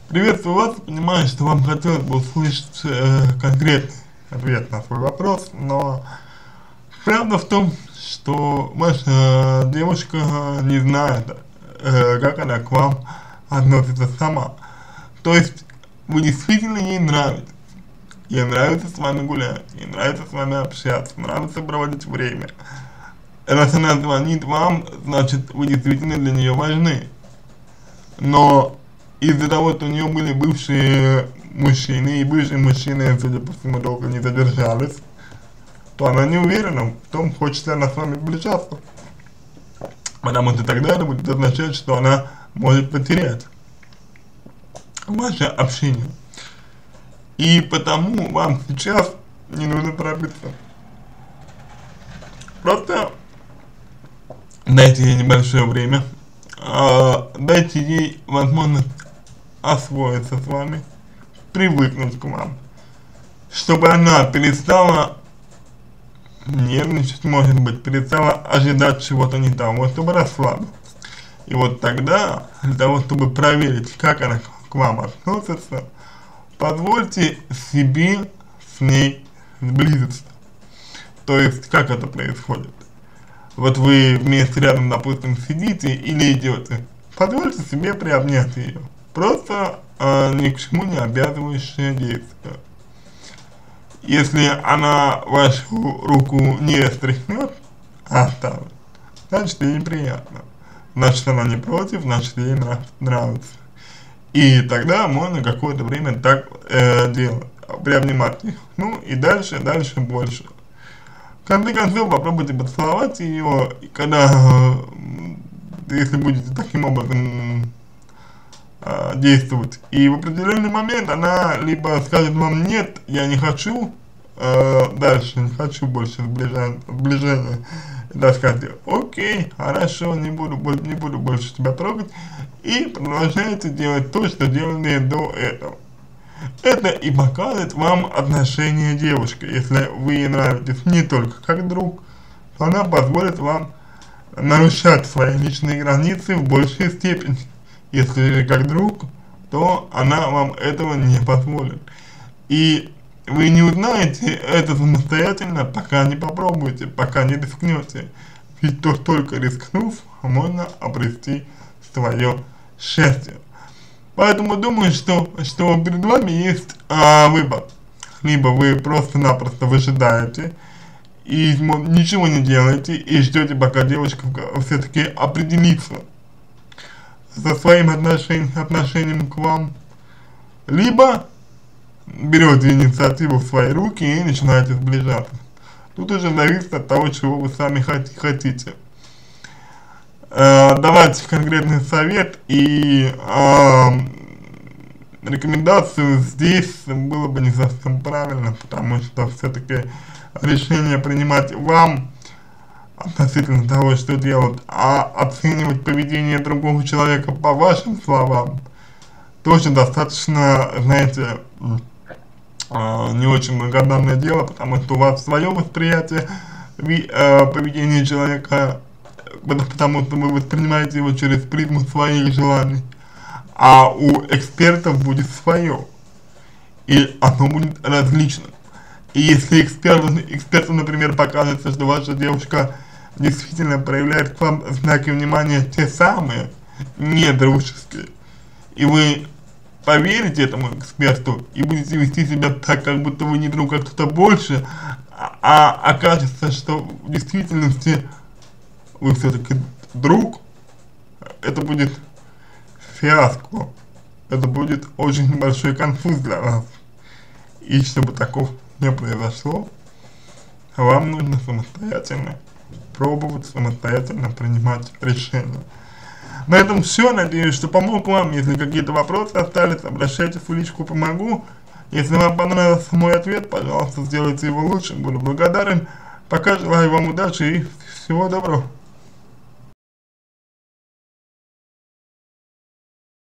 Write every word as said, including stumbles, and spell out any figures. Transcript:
Приветствую вас, понимаю, что вам хотелось бы услышать э, конкретный ответ на свой вопрос, но правда в том, что ваша девушка не знает, э, как она к вам относится сама. То есть вы действительно ей нравитесь, ей нравится с вами гулять, ей нравится с вами общаться, нравится проводить время. Раз она звонит вам, значит вы действительно для нее важны. Но из-за того, что у нее были бывшие мужчины, и бывшие мужчины, судя по всему, долго не задержались, то она не уверена в том, хочет ли она с вами сближаться. Потому что тогда это будет означать, что она может потерять ваше общение. И потому вам сейчас не нужно торопиться. Просто дайте ей небольшое время, а, дайте ей возможность освоиться с вами, привыкнуть к вам, чтобы она перестала нервничать, может быть, перестала ожидать чего-то не того, чтобы расслабилась. И вот тогда, для того, чтобы проверить, как она к вам относится, позвольте себе с ней сблизиться. То есть, как это происходит? Вот вы вместе рядом, допустим, сидите или идете, позвольте себе приобнять ее. Просто э, ни к чему не обязывающее действие. Если она вашу руку не стряхнет, а оставит, значит ей приятно. Значит она не против, значит ей нравится. И тогда можно какое-то время так э, делать, приобнимать их. Ну и дальше, дальше больше. В конце концов, попробуйте поцеловать ее, и когда, э, если будете таким образом э, действовать, и в определенный момент она либо скажет вам: нет, я не хочу э, дальше, не хочу больше сближения, сближения, и скажете: окей, хорошо, не буду, не буду больше тебя трогать, и продолжаете делать то, что делали до этого. Это и покажет вам отношение девушки. Если вы ей нравитесь не только как друг, то она позволит вам нарушать свои личные границы в большей степени. Если же как друг, то она вам этого не позволит. И вы не узнаете это самостоятельно, пока не попробуете, пока не рискнете. Ведь то только рискнув, можно обрести свое счастье. Поэтому думаю, что, что перед вами есть а, выбор. Либо вы просто-напросто выжидаете и ничего не делаете, и ждете, пока девушка все-таки определится со своим отношением, отношением к вам. Либо берете инициативу в свои руки и начинаете сближаться. Тут уже зависит от того, чего вы сами хотите. Давать конкретный совет и э, рекомендацию здесь было бы не совсем правильно, потому что все-таки решение принимать вам относительно того, что делать, а оценивать поведение другого человека по вашим словам тоже достаточно, знаете, э, не очень благодарное дело, потому что у вас свое восприятие э, поведения человека, потому что вы воспринимаете его через призму своих желаний, а у экспертов будет свое, и оно будет различным. И если эксперту, эксперту, например, покажется, что ваша девушка действительно проявляет к вам знаки внимания те самые, не дружеские, и вы поверите этому эксперту и будете вести себя так, как будто вы не друг, а кто-то больше, а, а окажется, что в действительности вы все-таки друг, это будет фиаско, это будет очень большой конфуз для вас. И чтобы такого не произошло, вам нужно самостоятельно пробовать, самостоятельно принимать решения. На этом все, надеюсь, что помог вам. Если какие-то вопросы остались, обращайтесь в личку, помогу. Если вам понравился мой ответ, пожалуйста, сделайте его лучше, буду благодарен. Пока желаю вам удачи и всего доброго.